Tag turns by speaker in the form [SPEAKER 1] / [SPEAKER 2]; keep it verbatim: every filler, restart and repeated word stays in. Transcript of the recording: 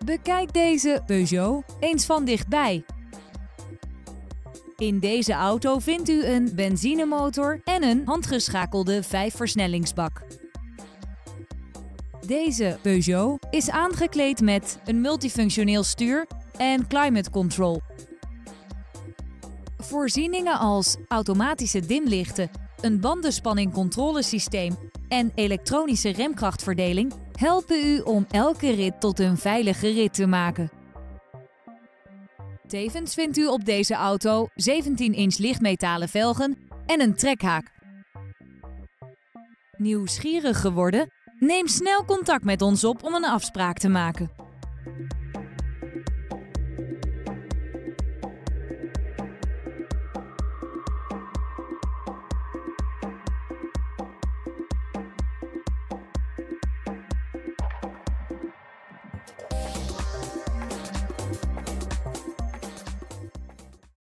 [SPEAKER 1] Bekijk deze Peugeot eens van dichtbij. In deze auto vindt u een benzinemotor en een handgeschakelde vijfversnellingsbak. Deze Peugeot is aangekleed met een multifunctioneel stuur en climate control. Voorzieningen als automatische dimlichten, een bandenspanningcontrolesysteem en elektronische remkrachtverdeling helpen u om elke rit tot een veilige rit te maken. Tevens vindt u op deze auto zeventien inch lichtmetalen velgen en een trekhaak. Nieuwsgierig geworden? Neem snel contact met ons op om een afspraak te maken.